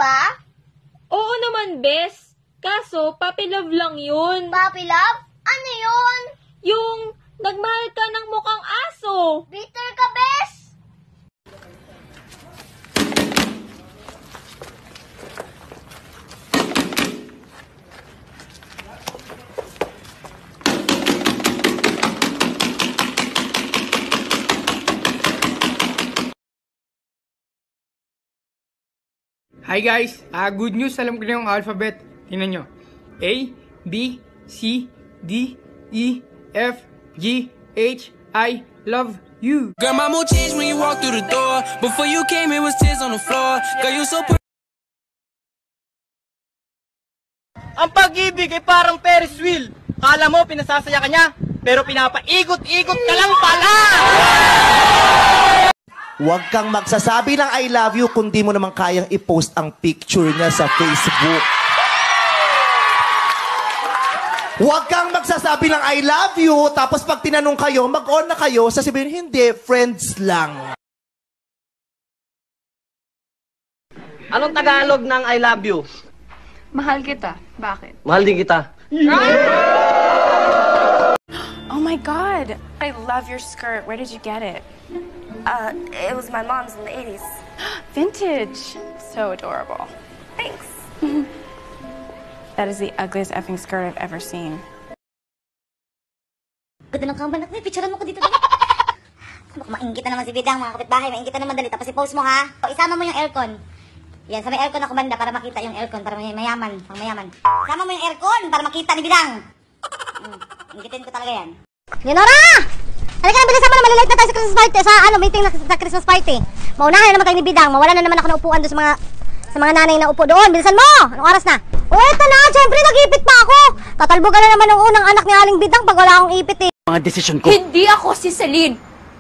ba? Oo naman, bes. Kaso, puppy love lang yun. Puppy love? Ano yun? Yung nagmahal ka ng mukhang aso. Bitter ka, bes? Hi guys! Good news, alam ko na yung alphabet. Tingnan nyo. A, B, C, D, E, F, G, H, I love you. Girl, my mood changed when you walked through the door. Before you came, it was tears on the floor. Girl, you so pretty. Ang pag-ibig ay parang Ferris wheel. Kala mo, pinasasaya ka niya, pero pinapaikot-ikot ka lang pala! Huwag kang magsasabi ng I love you kung di mo naman kayang i-post ang picture niya sa Facebook. Huwag kang magsasabi ng I love you, tapos pag tinanong kayo, mag-on na kayo, sasabihin, hindi, friends lang. Anong Tagalog ng I love you? Mahal kita. Bakit? Mahal din kita. Oh my God! I love your skirt. Where did you get it? It was my mom's in the 80s. Vintage. So adorable. Thanks. That is the ugliest effing skirt I've ever seen. Ganda ng kambanak mo. Picturean mo ko dito. Maingit na naman si Bidang, mga kapitbahay. Maingit na naman dali. Tapos i-post mo, ha? Isama mo yung aircon. Yan, sa may aircon ako banda para makita yung aircon. Para mayaman. Pang mayaman. Isama mo yung aircon para makita ni Bidang. Ingitin ko talaga yan. Leonora! Halika na, bilisan mo na. Malilate na tayo sa Christmas party. Meeting na sa Christmas party. Maunahan na naman tayo ni Bidang. Mawala na naman ako ng upuan doon sa mga nanay na upo doon. Bilisan mo! Anong oras na? O, eto na! Siyempre, nag-ipit pa ako! Tatalbo ka na naman ng unang anak ni Aling Bidang pag wala akong ipit eh. Mga desisyon ko. Hindi ako si Celine.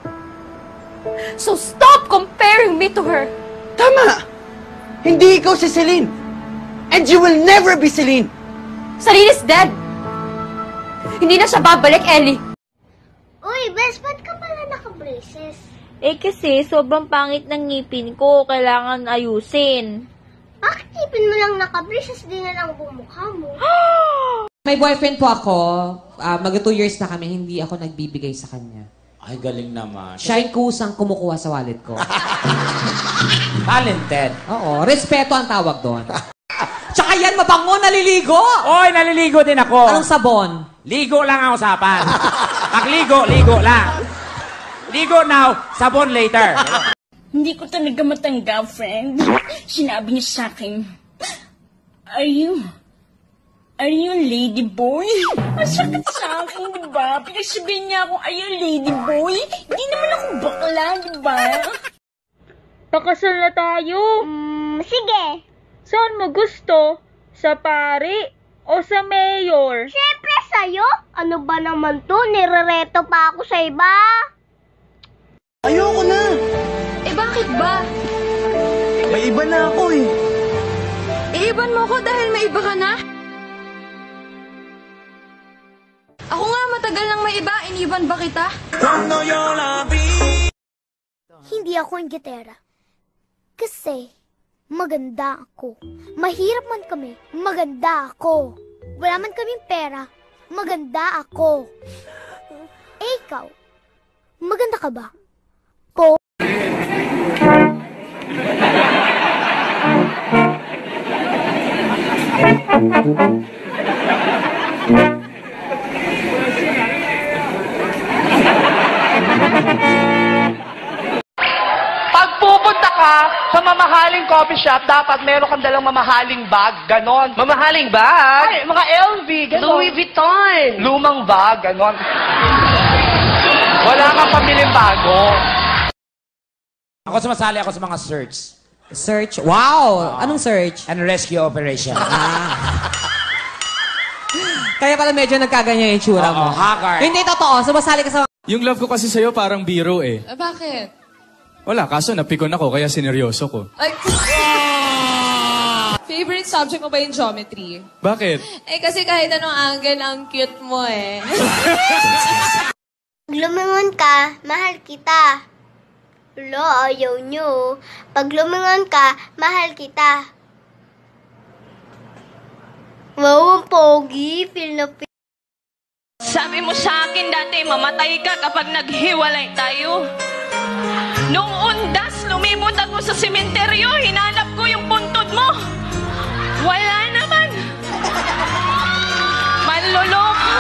So stop comparing me to her. Tama! Hindi ikaw si Celine. And you will never be Celine. Celine is dead. Hindi na siya babalik, Ellie. Uy, Bes, ba't ka pala naka-braces? Eh kasi, sobrang pangit ng ngipin ko. Kailangan ayusin. Bakit ipin mo lang naka-braces, di na lang bumukha mo? May boyfriend po ako. Mag 2 years na kami, hindi ako nagbibigay sa kanya. Ay, galing naman. Siya yung kusang kumukuha sa wallet ko. Talented. Oo, respeto ang tawag doon. Tsaka yan, mabango, naliligo! Oy, naliligo din ako. Anong sabon? Ligo lang ang usapan. Pagligo, ligo lang. Ligo now, sabon later. Hindi ko talaga matanggap, friend. Sinabi niya sa akin, Are you lady boy? Ang sakit sa akin, di ba? Pinagsabihin niya ako, are you lady boy? Hindi naman ako bakla, di ba? Pakasal na tayo. Sige. Saan mo gusto? Sa pari o sa mayor? Siyempre sa'yo. Ano ba naman to? Nirereto pa ako sa iba. Ayoko na. Eh bakit ba? May iba na ako eh. Iiban mo ko dahil may iba ka na? Ako nga matagal nang may iba, iniban ba kita? Hindi ako ang gitera. Kasi maganda ako. Mahirap man kami, maganda ako. Wala man kaming pera, maganda ako. Eh ikaw, maganda ka ba? Po? Pag pupunta ka sa mamahaling coffee shop, dapat meron kang dalang mamahaling bag, ganon. Mamahaling bag? Ay, mga LV, ganon. Louis Vuitton. Lumang bag, ganon. Wala kang pamiling bago. Ako sumasali ako sa mga search. Search? Wow! Anong search? And rescue operation. Kaya pala medyo nagkaganyan yung tsura mo. Haggard. Hindi totoo. Sumasali ka sa... Yung love ko kasi sa'yo parang biro eh. Bakit? Wala, kaso napikon ako kaya sineryoso ko. Ay, favorite subject mo ba yung geometry? Bakit? Eh kasi kahit anong angle, ang cute mo eh. Pag lumingon ka, mahal kita. Lo, ayaw nyo. Pag lumingon ka, mahal kita. Wow, ang pogi. Feel na feel. Sabi mo sa akin dati, mamatay ka kapag naghiwalay tayo. Nung undas, lumibot ako sa sementeryo, hinanap ko yung puntod mo. Wala naman. Manloloko.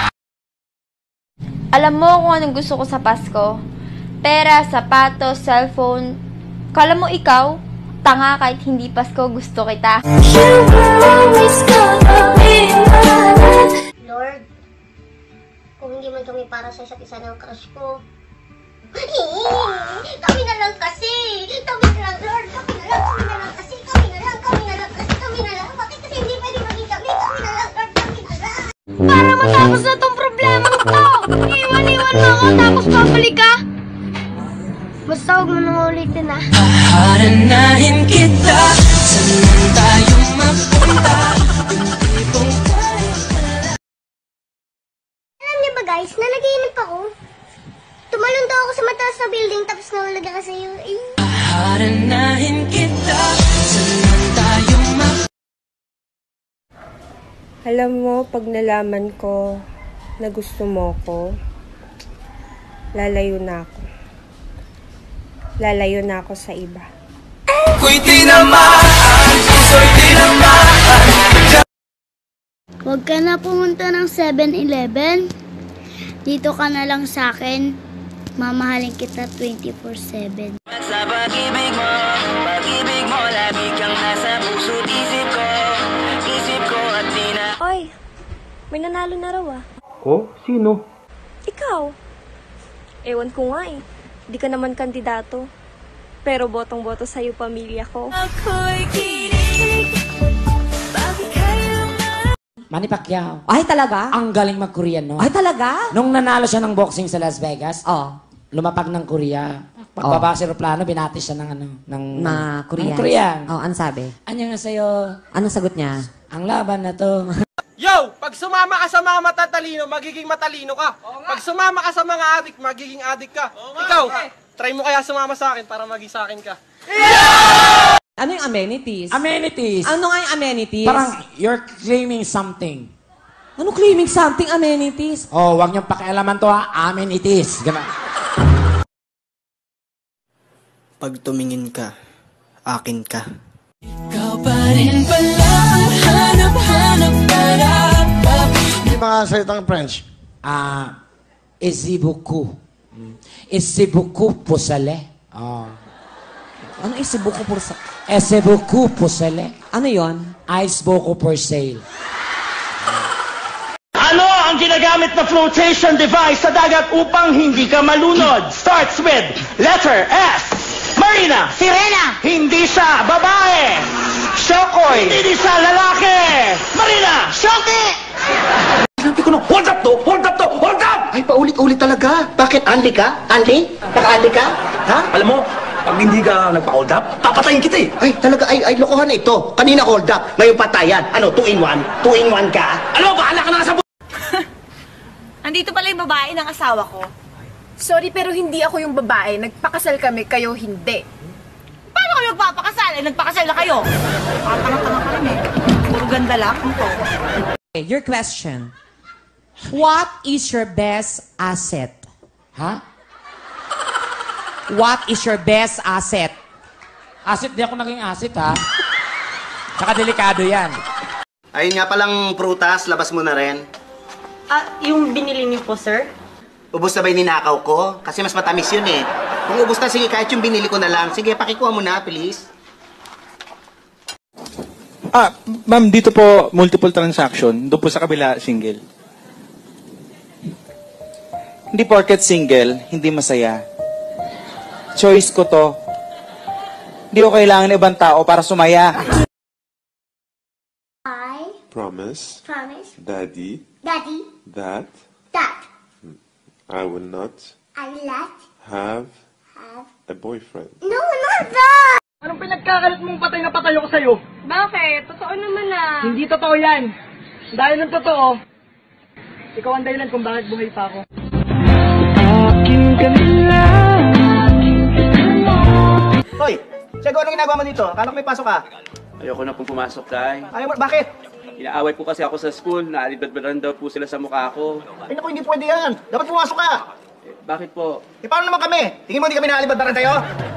Alam mo kung anong gusto ko sa Pasko? Pera, sapatos, cellphone. Kala mo ikaw, tanga kahit hindi Pasko, gusto kita. Lord, kung hindi man kami para sa isa't isa ng crush ko, kami na lang kasi. Kami na lang, Lord. Kami na lang kasi. Kami na lang kasi. Kami na lang. Bakit kasi hindi pwede maging kami? Kami na lang, Lord. Kami na lang. Para matapos na tong problema to. Iwan-iwan mo ako tapos babalik ka. Basta huwag mo nang ulitin ah. Haharanahin kita, saan tayo mapunta? Alam niyo ba guys, nanaginip ako. Tumalon daw ako sa mataas na building tapos nawala ka sa'yo. Haharanahin kita, saan tayo mapunta? Alam mo, pag nalaman ko na gusto mo ko, lalayo na ako. Lalayo na ako sa iba. Ko'y tinamaan, puso'y tinamaan. Huwag ka na pumunta ng 7-Eleven. Dito ka na lang sa akin. Mamahalin kita 24/7. Sa pag-ibig mo, lagi kang nasa puso't isip ko at Oy, may nanalo na raw ah. Oh? Sino? Ikaw. Ewan ko nga eh. Di ka naman kandidato. Pero botong-boto sa'yo pamilya ko. Manny Pacquiao. Ay, talaga? Ang galing mag-Korean, no? Ay, talaga? Nung nanalo siya ng boxing sa Las Vegas, lumapag ng Korea. Pagbaba sa aeroplano, binatis siya ng ano, ng Korean. ng Korean. Oh, ano sabi? Anya nga sa'yo? Anong sagot niya? Ang laban na to. Yo! Pag sumama ka sa mga matatalino, magiging matalino ka. Pag sumama ka sa mga adik, magiging adik ka. Ikaw, try mo kaya sumama sa akin para maging sa akin ka. Ano yung amenities? Amenities. Ano nga yung amenities? Parang you're claiming something. Ano claiming something amenities? Oh, wag niyong pakialaman to ha. Amenities. Ganun. Pag tumingin ka, akin ka. Ikaw pa rin pala ang hanap-hanap para. Hindi mga salitang French. Esibuku. Esibuku pusale. Oh. Ano isibuku pusale? Esibuku pusale. Ano yon? Ice buko for sale. Ano ang ginagamit na flotation device sa dagat upang hindi ka malunod? Starts with letter S. Marina. Sirena. Hindi siya babae. Shokoy. Hindi siya lalaki. Marina. Shoki. Sinabi ko na, hold up to! Hold up to! Hold up! Ay, paulit-ulit talaga. Bakit? Anli ka? Anli? Naka-anli ka? Ha? Alam mo, pag hindi ka nagpa-hold up, papatayin kita eh. Ay, talaga, ay, lokohan na ito. Kanina hold up, ngayon patayan. Ano, 2-in-1? 2-in-1 ka? Alam mo, bahala ka na sa Andito pala yung babae ng asawa ko. Sorry, pero hindi ako yung babae. Nagpakasal kami, kayo hindi. Paano kayo magpapakasal? Nagpakasal na kayo. Tanga-tanga kami. Puro ganda lang. Okay, your question. What is your best asset? Ha? What is your best asset? Asset, di ako naging asset, ha? Tsaka delikado yan. Ayun nga palang prutas, labas mo na rin. Yung binili niyo po, sir? Ubus na ba yung ninakaw ko? Kasi mas matamis yun eh. Kung ubus na, sige, kahit yung binili ko na lang. Sige, pakikuha mo na, please. Ma'am, dito po multiple transaction. Doon po sa kabila, single. Hindi porket single, hindi masaya. Choice ko to. Hindi ko kailangan ng ibang tao para sumaya. Promise, Daddy, that I will not have a boyfriend. No, not that! Anong pinagkakalat mong patay na patay ako sa'yo? Bakit? Totoo naman na. Hindi totoo yan. Dahil ng totoo, ikaw ang dahilan kung bakit buhay pa ako. Hoy, Sego, anong ginagawa mo dito? Akala ko may pasok ka. Ayoko na pong pumasok, Tay. Ayaw mo, bakit? Inaaway po kasi ako sa school, naalibadbadan daw po sila sa mukha ko. Ay naku, hindi pwede yan. Dapat pumasok ka. Bakit po? Paano naman kami? Tingin mo hindi kami naalibad na rin sa'yo?